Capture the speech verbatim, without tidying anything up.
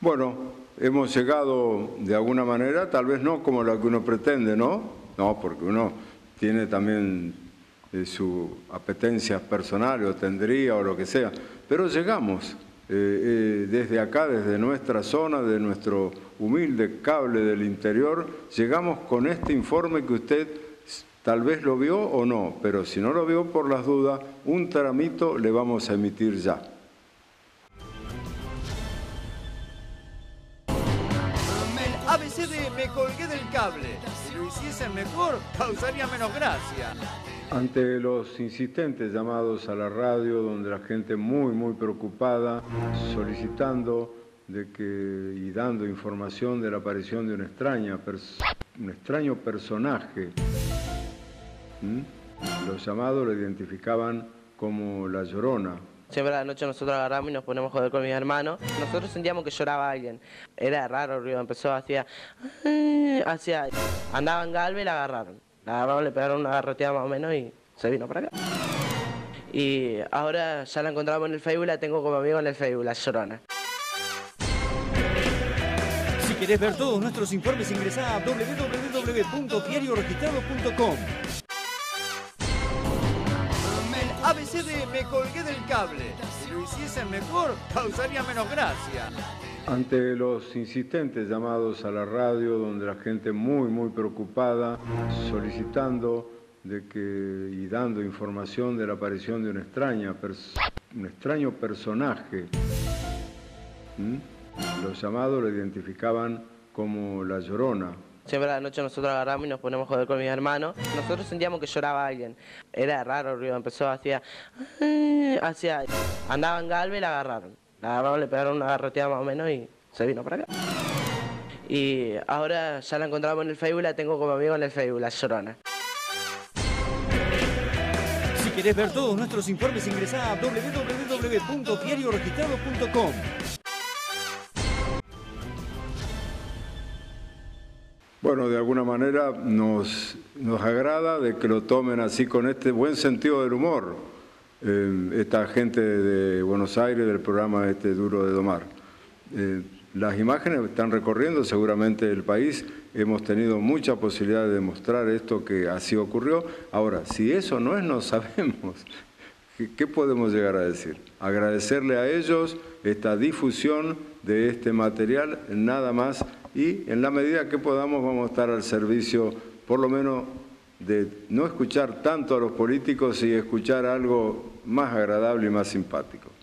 Bueno, hemos llegado de alguna manera, tal vez no como la que uno pretende, ¿no? No, porque uno tiene también eh, sus apetencias personales, o tendría, o lo que sea, pero llegamos eh, eh, desde acá, desde nuestra zona, de nuestro humilde cable del interior, llegamos con este informe que usted tal vez lo vio o no, pero si no lo vio por las dudas, un tramito le vamos a emitir ya. A B C de Me colgué del cable. Si lo hiciesen mejor, causaría menos gracia. Ante los insistentes llamados a la radio, donde la gente muy, muy preocupada, solicitando de que, y dando información de la aparición de una extraña, un extraño personaje, ¿Mm? Los llamados lo identificaban como La Llorona. Siempre a la noche nosotros agarramos y nos ponemos a joder con mis hermanos. Nosotros sentíamos que lloraba alguien. Era raro el ruido, empezó, hacía... hacía... Andaba en Galve y la agarraron. La agarraron, le pegaron una garroteada más o menos y se vino para acá. Y ahora ya la encontramos en el Facebook, la tengo como amigo en el Facebook, La Llorona. Si querés ver todos nuestros informes, ingresá a doble u doble u doble u punto diario registrado punto com. A B C de Me colgué del cable. Si lo hiciesen mejor, causaría menos gracia. Ante los insistentes llamados a la radio, donde la gente muy, muy preocupada, solicitando de que, y dando información de la aparición de una extraña, un extraño personaje, ¿Mm? Los llamados lo identificaban como La Llorona. Siempre a la noche nosotros agarramos y nos ponemos a joder con mis hermanos. Nosotros sentíamos que lloraba alguien. Era raro el ruido, empezó, hacía... hacía... Andaba en Galve y la agarraron. La agarraron, le pegaron una garroteada más o menos y se vino para acá. Y ahora ya la encontramos en el Facebook, la tengo como amigo en el Facebook, La Llorona. Si querés ver todos nuestros informes, ingresá a doble u doble u doble u punto diario registrado punto com. Bueno, de alguna manera nos, nos agrada de que lo tomen así con este buen sentido del humor, eh, esta gente de Buenos Aires del programa este Duro de Domar. Eh, las imágenes están recorriendo seguramente el país, hemos tenido mucha posibilidad de demostrar esto que así ocurrió. Ahora, si eso no es, no sabemos. ¿Qué, qué podemos llegar a decir? Agradecerle a ellos esta difusión de este material, nada más. Y en la medida que podamos vamos a estar al servicio, por lo menos, de no escuchar tanto a los políticos y escuchar algo más agradable y más simpático.